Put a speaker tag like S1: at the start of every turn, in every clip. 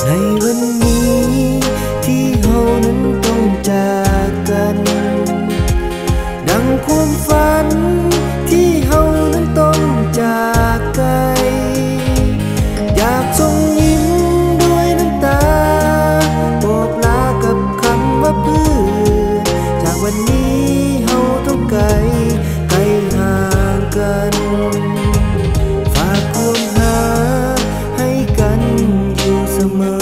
S1: ในวันนี้ที่เฮานั้นต้องจากกันดังความฝันที่เฮานั้นต้องจากไกลอยากส่งยิ้มด้วยน้ำตาบอกลากับคำว่าเพื่อนจากวันนี้เฮาต้องไกลห่างกันฝากความหาให้กันอยู่เสมอ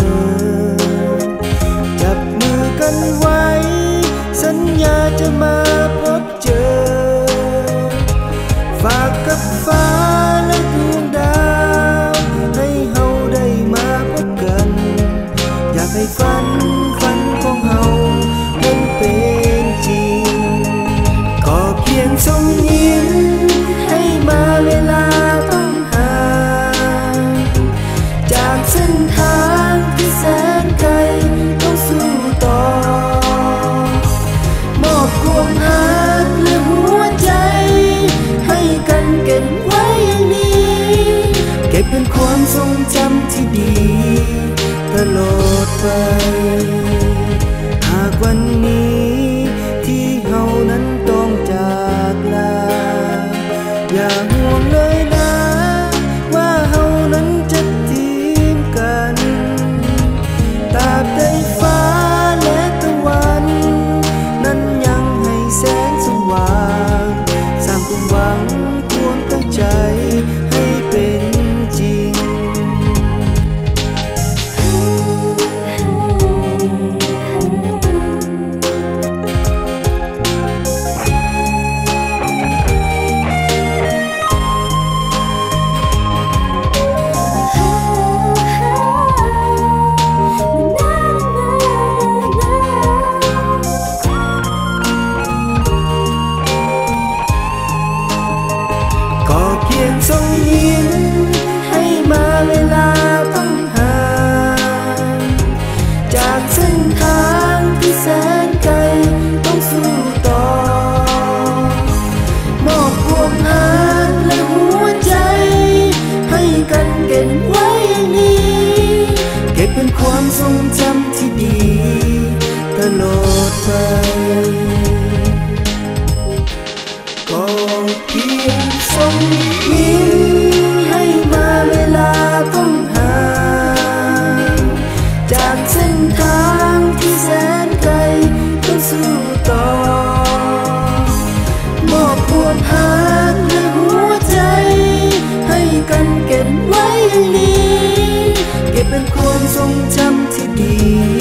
S1: จับมือกันไว้สัญญาจะมาพบเจอฝากกับฟ้าและดวงดาวให้เฮาได้มาพบกันอยากให้ฝันของเฮานั้นเป็นจริงก็เพียงส่งยิ้มให้มาเวลาต้องห่างจากเส้นทางที่แสนไกลต้องสู้ต่อมอบความรักและหัวใจให้กันเก็บไว้อย่างนี้เก็บเป็นความทรงจำที่ดีตลอดไปหากวันนี้ที่เฮานั้นต้องจากลาอย่าห่วงเลยนะว่าเฮานั้นจะทิ้งกันตราบใดฟ้าและตะวันนั้นยังให้แสงสว่างสร้างความหวังความตั้งใจให้เป็นจริงก็เพียงส่งยิ้มให้มาเวลาต้องห่างจากเส้นทางที่แสนไกลต้องสู้ต่อมอบความรักและหัวใจให้กันเก็บไว้อย่างนี้เก็บเป็นความทรงจำที่ดีตลอดไปก็เพียงส่งยิ้มให้มาเวลาต้องห่างจากเส้นทางที่แสนไกลต้องสู้ต่อมอบความรักและหัวใจให้กันเก็บไว้อย่างนี้เก็บเป็นความทรงจำที่ดี